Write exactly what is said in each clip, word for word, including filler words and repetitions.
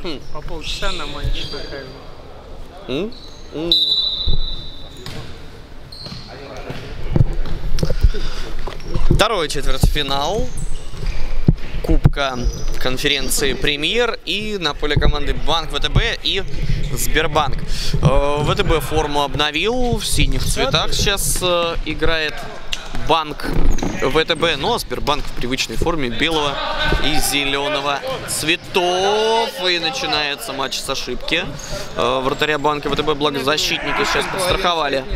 По полчаса на матч такая. Mm? Mm. Второй четвертьфинал Кубка конференции Премьер, и на поле команды Банк ВТБ и Сбербанк. ВТБ форму обновил, в синих цветах сейчас играет Банк ВТБ, но Сбербанк в привычной форме белого и зеленого цветов. И начинается матч с ошибки вратаря Банка ВТБ, благо защитники сейчас подстраховали.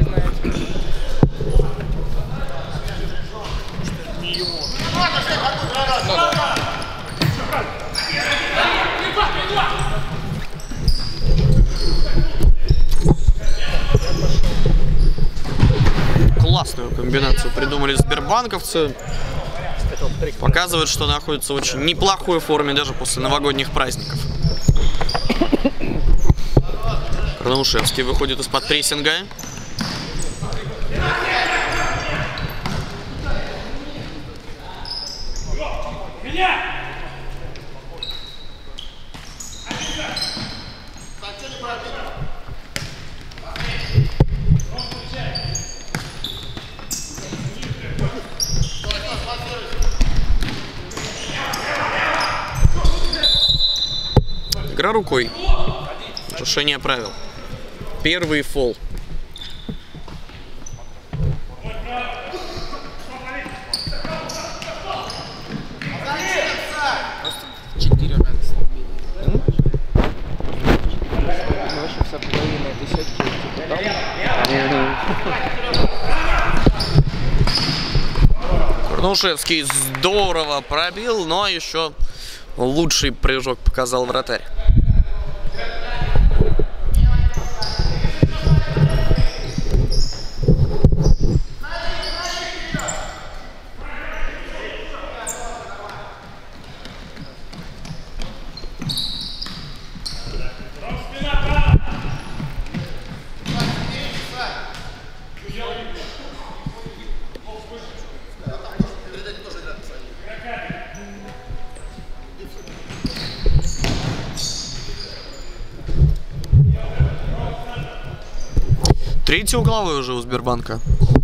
Классную комбинацию придумали сбербанковцы. Показывают, что находятся в очень неплохой форме даже после новогодних праздников. Карнаушевский выходит из-под прессинга. Игра рукой. Решение правил. Первый фол. Четыре раза слабее. Вообще вся половина этой сетки. Карнаушевский здорово пробил, но еще лучший прыжок показал вратарь. Третий угловой уже у Сбербанка.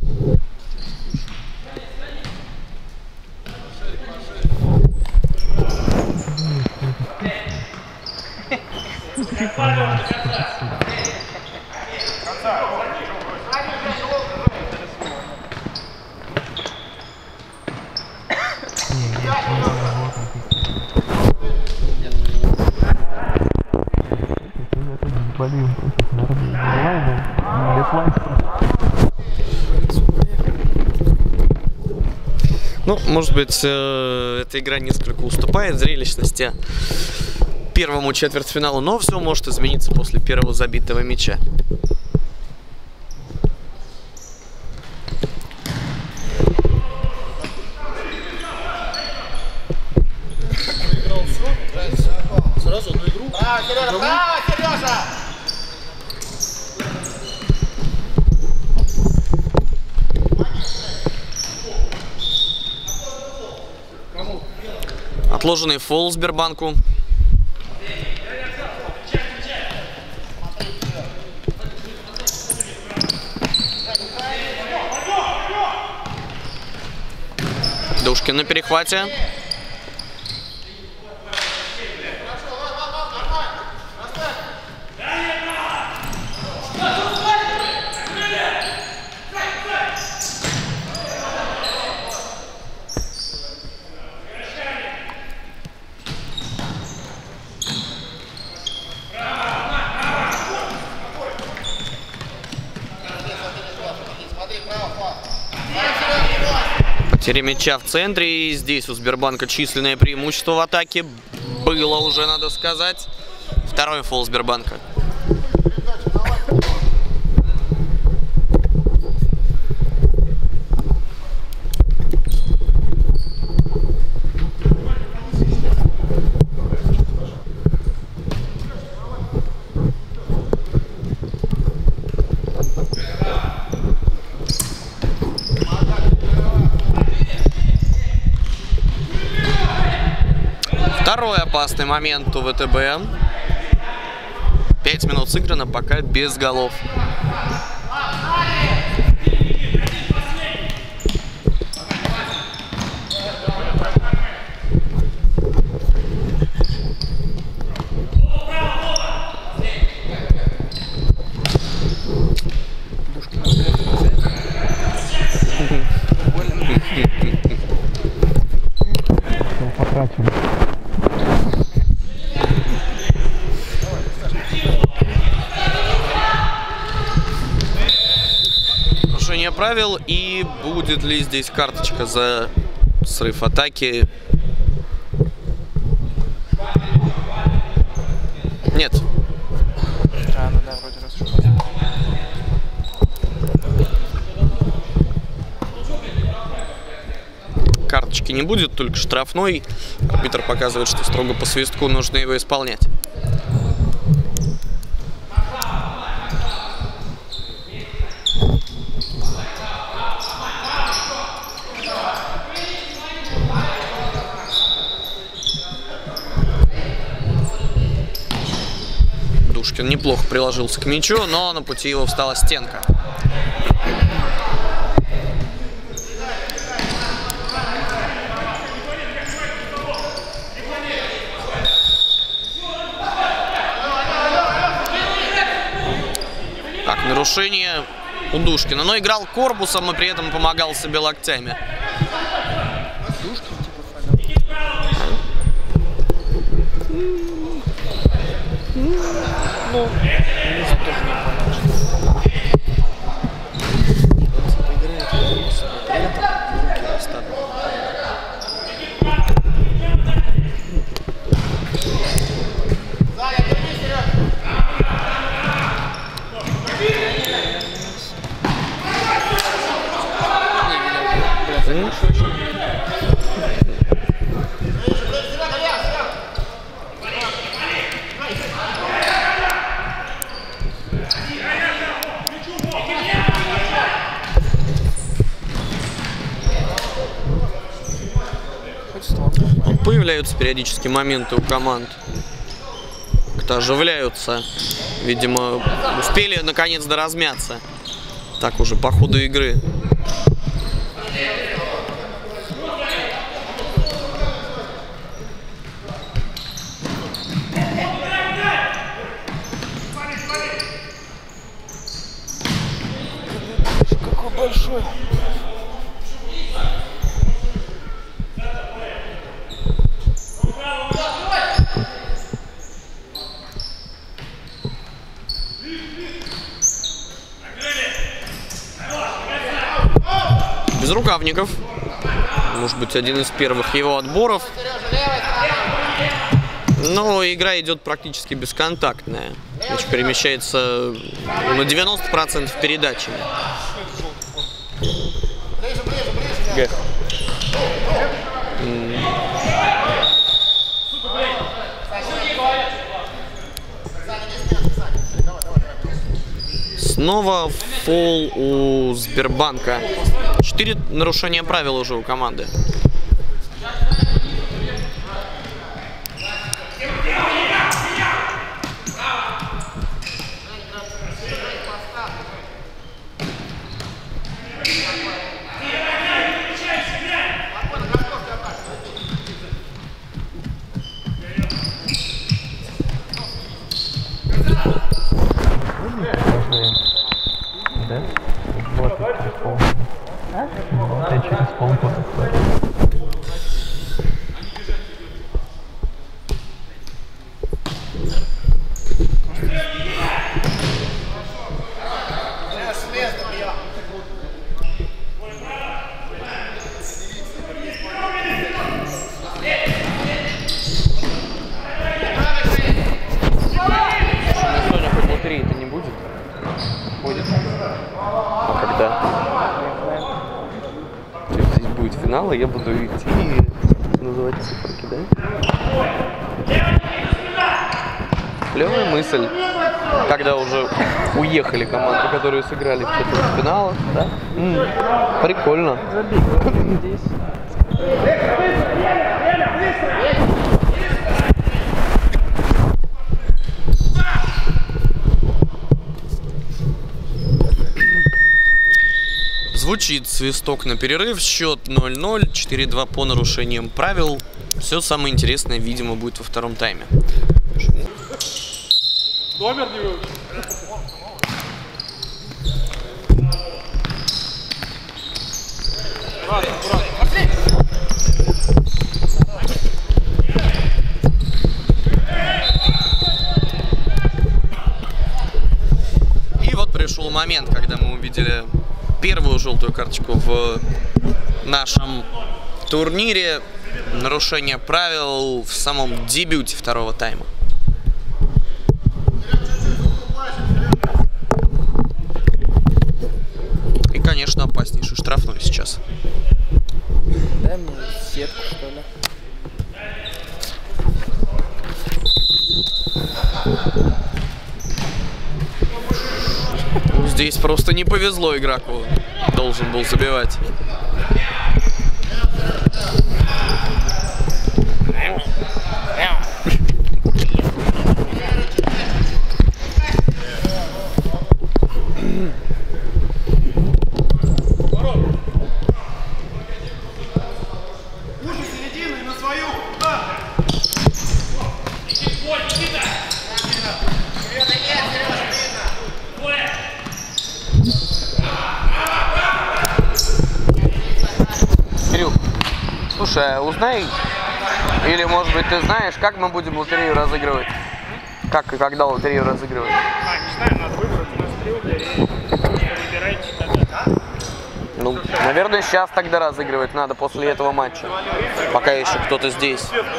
Ну, может быть, э, эта игра несколько уступает зрелищности первому четвертьфиналу, но все может измениться после первого забитого мяча. Сразу одну игру. Браво, Сережа! Браво, Сережа! Отложенный фол Сбербанку. Душкин на перехвате. Потеря мяча в центре, и здесь у Сбербанка численное преимущество в атаке. Было уже, надо сказать. Второй фол Сбербанка. Второй опасный момент у ВТБ. пять минут сыграно, пока без голов. Нарушение правил, и будет ли здесь карточка за срыв атаки? Нет. Да, ну да, вроде расшибался. Карточки не будет, только штрафной. Арбитр показывает, что строго по свистку нужно его исполнять. Душкин неплохо приложился к мячу, но на пути его встала стенка. Так, нарушение у Душкина, но играл корпусом и при этом помогал себе локтями. Душкин типа фанал. Ну, мне тоже не понял, что он типа играет корпусом, и при этом руки расставлены. Появляются периодически моменты у команд. Как-то оживляются. Видимо, успели наконец-то размяться. Так уже по ходу игры. Какой большой. Безрукавников. Может быть, один из первых его отборов. Но игра идет практически бесконтактная. Мяч перемещается на девяносто процентов передачами. Г. Снова фол у Сбербанка. Четыре нарушения правил уже у команды. Да? Вот через пол. А? Вот я через пол буду. Сегодня хоть лотереи-то не будет? Будет. А когда? То есть здесь будет финал, и я буду идти и называть циферки, да? Клевая мысль. Когда уже уехали команды, которые сыграли в четвертьфиналах, да? М-м, прикольно. Звучит свисток на перерыв, счет ноль ноль, четыре-два по нарушениям правил. Все самое интересное, видимо, будет во втором тайме. Номер не выучил. И вот пришел момент, когда мы увидели первую желтую карточку в нашем турнире. Нарушение правил в самом дебюте второго тайма. И, конечно, опаснейший штрафной сейчас. Дай мне сетку, что ли. Здесь просто не повезло игроку. Должен был забивать. Слушай, узнай, или может быть ты знаешь, как мы будем лотерею разыгрывать? Как и когда лотерею разыгрывать? А, не знаю, надо выбрать у нас три лотереи. Выбирайте тогда. Ну, наверное, сейчас тогда разыгрывать надо после этого матча. Пока еще кто-то здесь.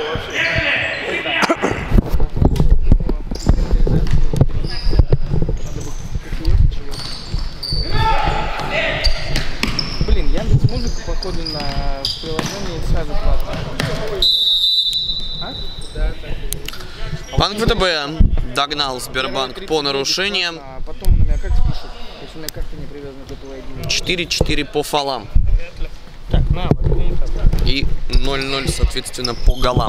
Блин, Яндекс.Музыка, походу, на приложении сразу платно. А? Да, так. Банк ВТБ догнал Сбербанк по нарушениям. А потом он на меня как спишет, если у меня карта не привязана к этой айди. четыре-четыре по фолам. Так, на, возьми так. И ноль ноль, соответственно, по голам.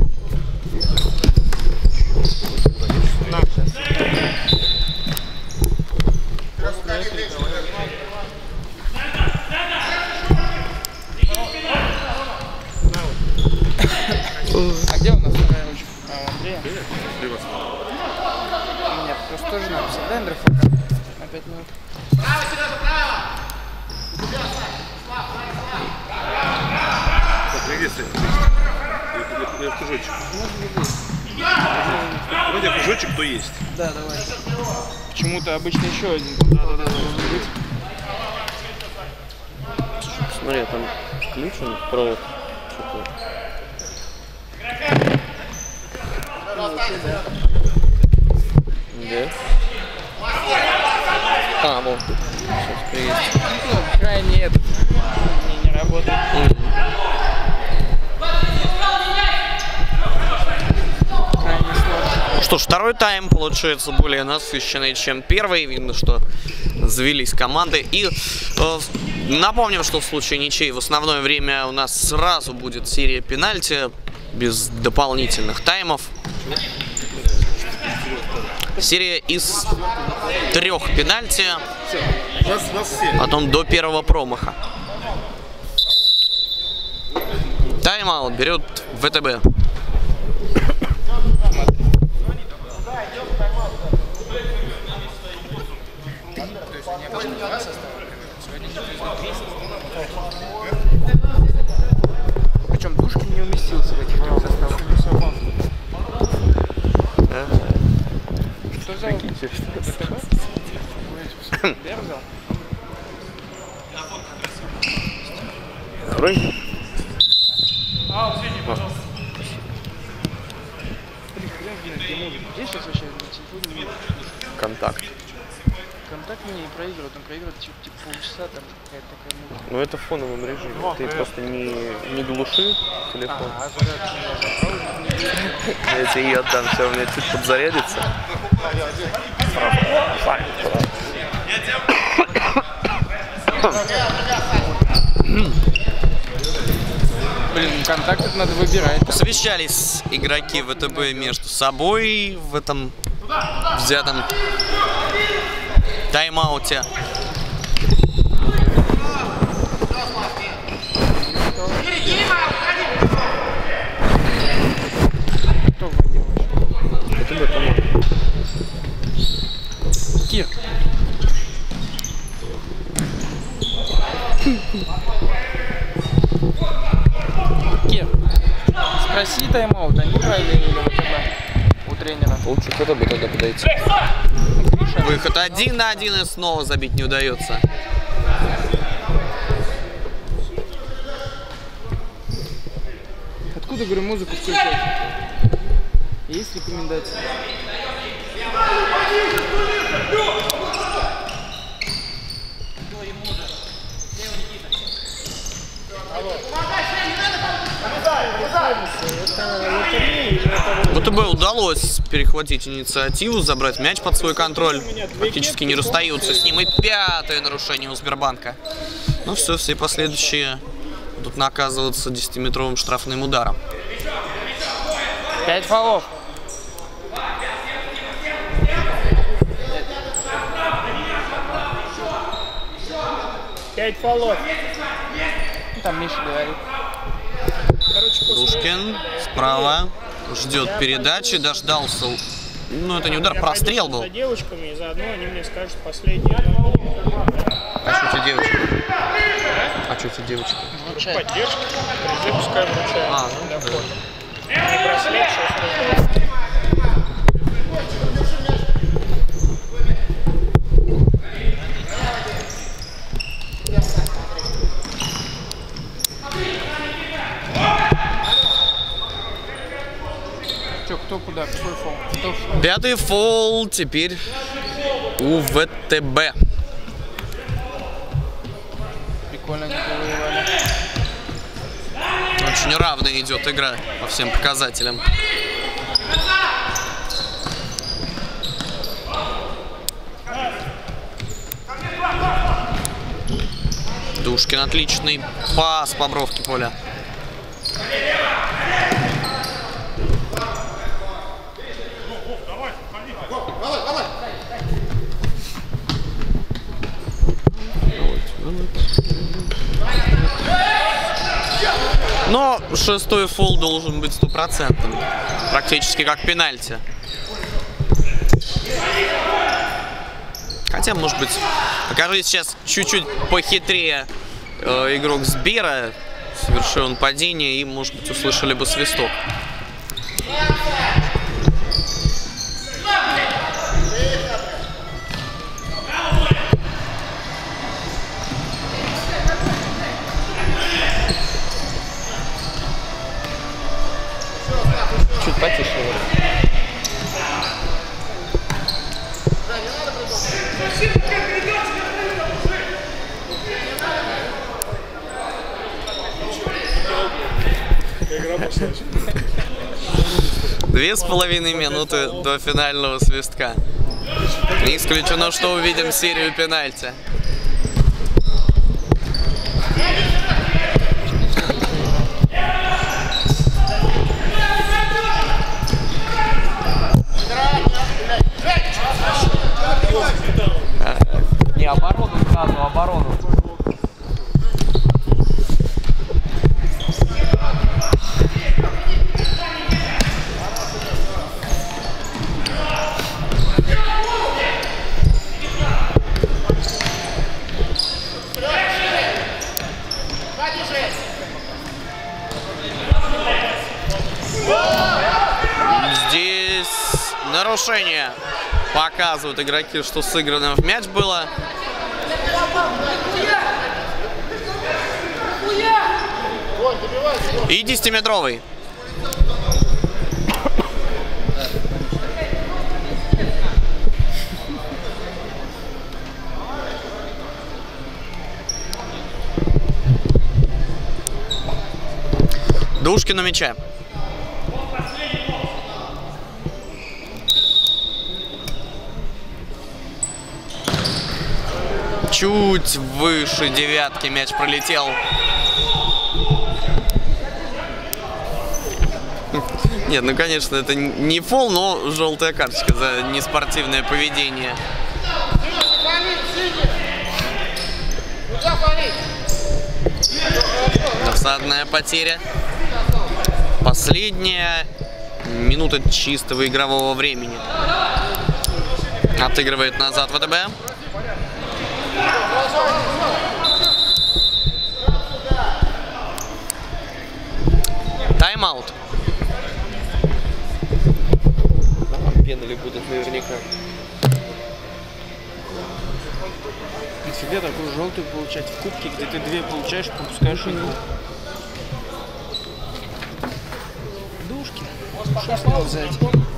На. А где у нас вторая ручка? А, у Андрея? Нет, просто тоже написал. Дай Андрей фото. На пять минут. Право, Сережа, право! Так, где стоит? Я в кружочек. Вроде кружочек, то есть. Да, давай. Почему-то обычно еще один. Да, да, да, должен быть. Смотри, там включен провод. Да? А, вот. Сейчас приедет. Крайне этот. Не, не работает. Крайне сложно. Что ж, второй тайм получается более насыщенный, чем первый. Видно, что завелись команды. И э, напомним, что в случае ничьей в основное время у нас сразу будет серия пенальти, без дополнительных таймов. Серия из трех пенальти, потом до первого промаха. Тайм-аут берет ВТБ. Причем Душкин не уместился в этих трех составах. Что взял? Я взял. Второй. А, вот извини, пожалуйста. Блин, хрен знает, где музыка. Здесь сейчас вообще на телефоне нет. Контакт. Контакт мне не проигрывает, он проигрывает типа, типа полчаса, там какая-то такая музыка. Ну это в фоновом режиме. Ты просто не, не глуши телефон. А, зарядка у меня запала. Я тебе ее отдам, все, у меня чуть подзарядится. Блин, контакт это надо выбирать. Совещались игроки ВТБ между собой в этом взятом тайм-ауте. Кто вводил? ВТБ, по-моему. Кир. Кир, спроси тайм-аут, они правильно или ВТБ у тренера? Лучше ВТБ тогда подойти. Выход один на один и снова забить не удается. Откуда, говорю, музыку включать? Есть рекомендации? ВТБ удалось перехватить инициативу, забрать мяч под свой контроль. Практически не расстаются с ним. И пятое нарушение у Сбербанка. Ну все, все последующие будут наказываться десятиметровым штрафным ударом. Пять фолов. Пять фолов. Ну, там Миша говорит. Душкин справа ждет передачи, дождался. Ну, это не удар, прострел был. За девочками, и заодно они мне скажут последние. А что тебе девочки? А что тебе девочки? Поддержка. Призы пускай вручают. А, ну, да. Не браслет, сейчас. Че, кто куда? Какой фол? Кто фол? Пятый фол теперь у ВТБ. Прикольно, они повоевали. Очень равная идет игра по всем показателям. Душкин отличный пас по бровке поля. Но шестой фол должен быть стопроцентным, практически как пенальти. Хотя, может быть, окажись сейчас чуть-чуть похитрее э, игрок Сбера, совершил он падение, и, может быть, услышали бы свисток. Чуть потише. Две с половиной минуты до финального свистка. Не исключено, что увидим серию пенальти. Не оборону сразу, оборону. Здесь нарушение. Показывают игроки, что сыграно в мяч было. И десятиметровый. Душкин у мяча. Чуть выше девятки мяч пролетел. Нет, ну конечно, это не фол, но желтая карточка за неспортивное поведение. Досадная потеря. Последняя минута чистого игрового времени. Отыгрывает назад ВТБ. Тайм-аут. Пенали будут наверняка. Нифига такую желтую получать в кубке, где ты две получаешь, пропускаешь игру. Душки. Что с него взять?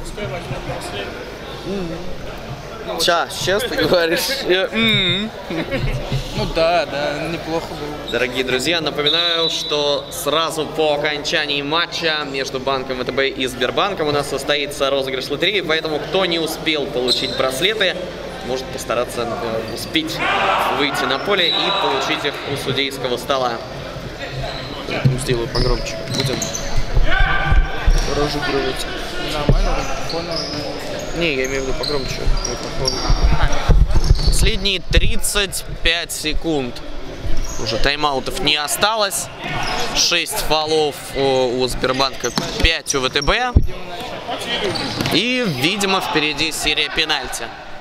Сейчас, сейчас ты говоришь. Ну да, да, неплохо было. Дорогие друзья, напоминаю, что сразу по окончании матча между Банком ВТБ и Сбербанком у нас состоится розыгрыш лотереи, поэтому кто не успел получить браслеты, может постараться э, успеть выйти на поле и получить их у судейского стола. Сделаю погромче. Будем розыгрывать. Нормально, микрофон. Не, я имею в виду погромче микрофон. Последние тридцать пять секунд. Уже тайм-аутов не осталось. шесть фолов у, у Сбербанка, пять у ВТБ. И, видимо, впереди серия пенальти.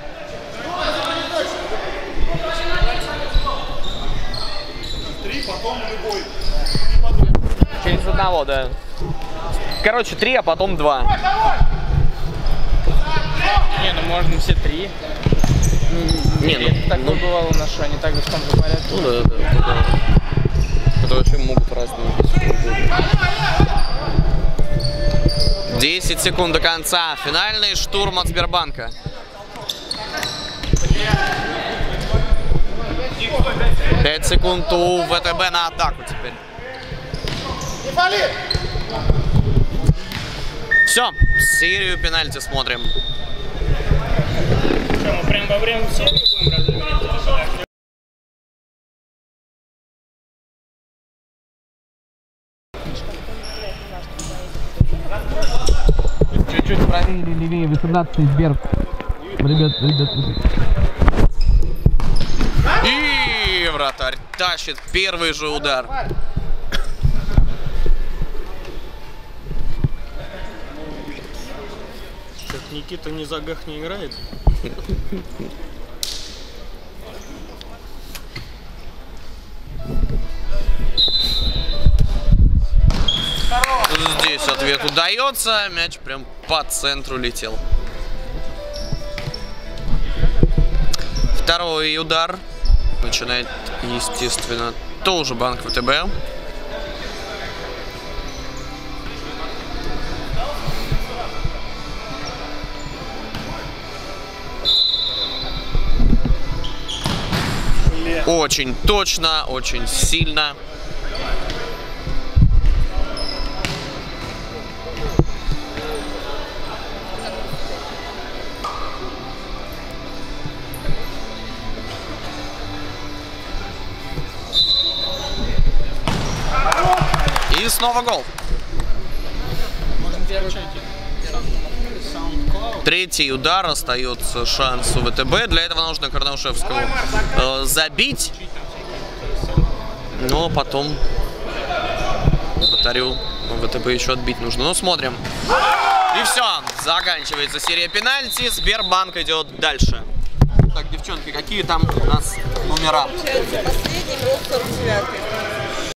Через одного, да. Короче, три, а потом два. Не, ну можно все три. Не, ну, так ну, бывало у нас, что они также в том же порядке. Ну да, да, да. Это вообще могут разные быть. десять секунд до конца. Финальный штурм от Сбербанка. пять секунд у ВТБ на атаку теперь. Все, серию пенальти смотрим. Что, мы прям во время серии будем разыгрывать? Чуть-чуть правее или левее, восемнадцатый Сбер. Ребят, ребят, ребят. И вратарь тащит первый же удар. Никита ни за гах не играет. Здесь ответ удается. Мяч прям по центру летел. Второй удар. Начинает, естественно, тоже Банк ВТБ. Очень точно, очень сильно. И снова гол. Третий удар, остается шанс у ВТБ. Для этого нужно Карнаушевскому э, забить. Но потом вратарю ВТБ еще отбить нужно. Ну, смотрим. И все, заканчивается серия пенальти. Сбербанк идет дальше. Так, девчонки, какие там у нас номера? Последний игрок сорок девятый.